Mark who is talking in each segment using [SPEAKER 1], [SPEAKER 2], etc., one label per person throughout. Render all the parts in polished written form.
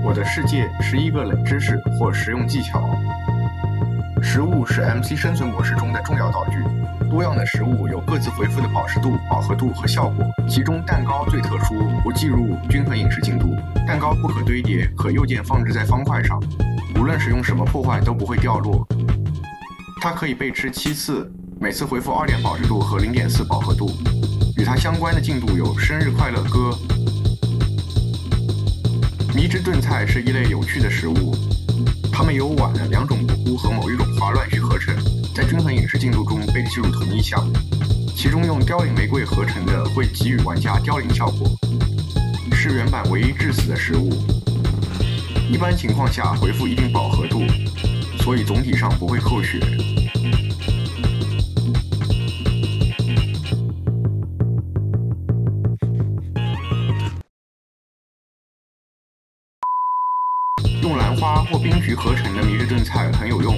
[SPEAKER 1] 我的世界11个冷知识或实用技巧。食物是 MC 生存模式中的重要道具。多样的食物有各自回复的饱食度、饱和度和效果，其中蛋糕最特殊，不计入均衡饮食进度。蛋糕不可堆叠，可右键放置在方块上，无论使用什么破坏都不会掉落。它可以被吃7次，每次回复2点饱食度和0.4饱和度。与它相关的进度有生日快乐歌。迷之炖菜是一类有趣的食物，它们由碗的2种蘑菇和某一种花乱序合成，在均衡饮食进度中被计入同一项。其中用凋零玫瑰合成的会给予玩家凋零效果，是原版唯一致死的食物。一般情况下回复一定饱和度，所以总体上不会扣血。用兰花或冰菊合成的迷之炖菜很有用，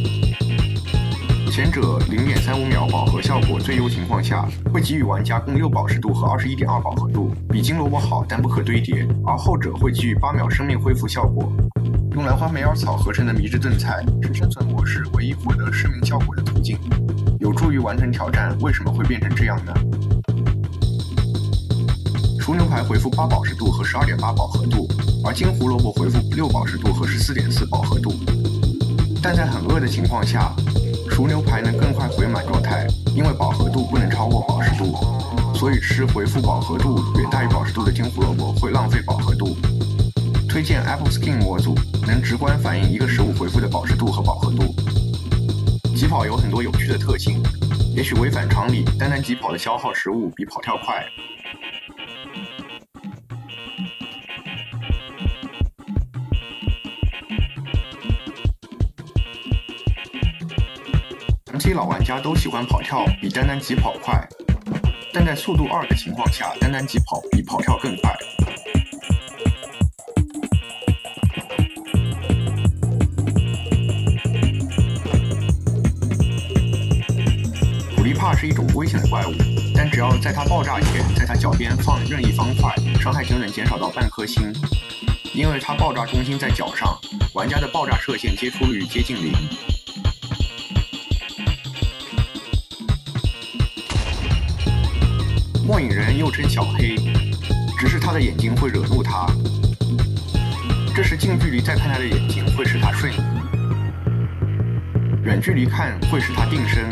[SPEAKER 1] 前者0.35秒饱和效果最优情况下会给予玩家共6饱食度和21.2饱和度，比金萝卜好但不可堆叠，而后者会给予8秒生命恢复效果。用兰花梅尔草合成的迷之炖菜是生存模式唯一获得失明效果的途径，有助于完成挑战。为什么会变成这样呢？熟牛排回复8饱食度和12.8饱和度，而金胡萝卜回复6饱食度和14.4饱和度。但在很饿的情况下，熟牛排能更快回满状态，因为饱和度不能超过饱食度，所以吃回复饱和度远大于饱食度的金胡萝卜会浪费饱和度。推荐 Apple Skin 模组，能直观反映一个食物回复的饱食度和饱和度。疾跑有很多有趣的特性，也许违反常理，单疾跑的消耗食物比跑跳快。MC 老玩家都喜欢跑跳比单疾跑快，但在速度2的情况下，单疾跑比跑跳更快。古力帕是一种危险的怪物，但只要在它爆炸前，在它脚边放任意方块，伤害就能减少到半颗星。因为它爆炸中心在脚上，玩家的爆炸射线接触率接近0。末影人又称小黑，只是他的眼睛会惹怒他，这时近距离再看他的眼睛会使他瞬移，远距离看会使他定身。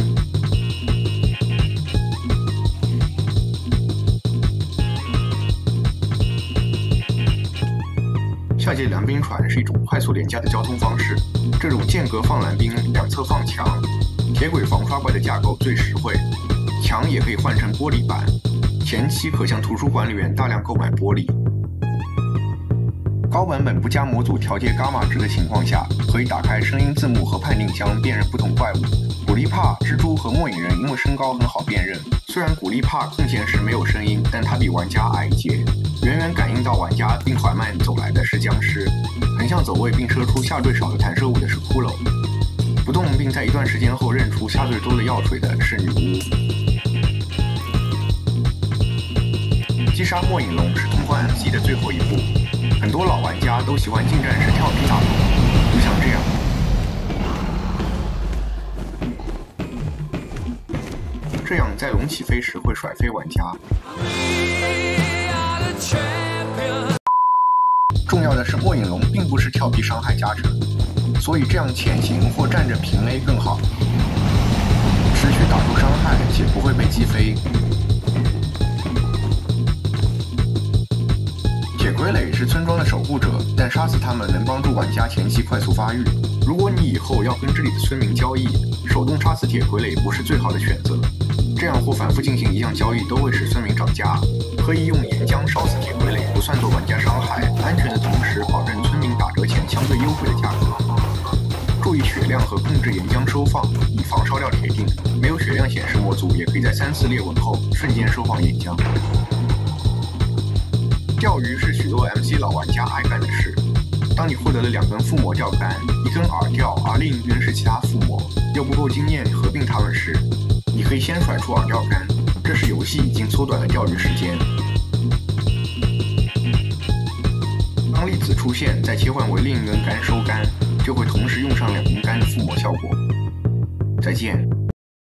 [SPEAKER 1] 下界蓝冰船是一种快速廉价的交通方式，这种间隔放蓝冰，两侧放墙，铁轨防刷怪的架构最实惠，墙也可以换成玻璃板。前期可向图书管理员大量购买玻璃。高版本不加模组调节伽马值的情况下，可以打开声音字幕和判定箱辨认不同怪物。古力帕、蜘蛛和末影人因为身高很好辨认，虽然古力帕空闲时没有声音，但他比玩家矮一截，远远感应到玩家并缓慢走来的是僵尸，横向走位并射出下坠少的弹射物的是骷髅，不动并在一段时间后认出下坠多的药水的是女巫。击杀末影龙是通关 MC 的最后一步，很多老玩家都喜欢近战时跳皮打龙，就像这样。这样在龙起飞时会甩飞玩家。重要的是末影龙并不是跳皮伤害加成，所以这样潜行或站着平 A 更好，持续打出伤害且不会被击飞。铁傀儡是村庄的守护者，但杀死他们能帮助玩家前期快速发育。如果你以后要跟这里的村民交易，手动杀死铁傀儡不是最好的选择，这样或反复进行一项交易都会使村民涨价。可以用岩浆烧死铁傀儡，不算作玩家伤害，安全的同时保证村民打折前相对优惠的价格。注意血量和控制岩浆收放，以防烧掉铁锭。没有血量显示模组，也可以在3次裂纹后瞬间收放岩浆。钓鱼是许多 MC 老玩家爱干的事。当你获得了2根附魔钓竿，一根饵钓，而另一根是其他附魔，又不够经验合并它们时，你可以先甩出饵钓竿，这时游戏已经缩短了钓鱼时间。当力子出现，再切换为另一根杆收杆，就会同时用上2根杆的覆膜效果。再见。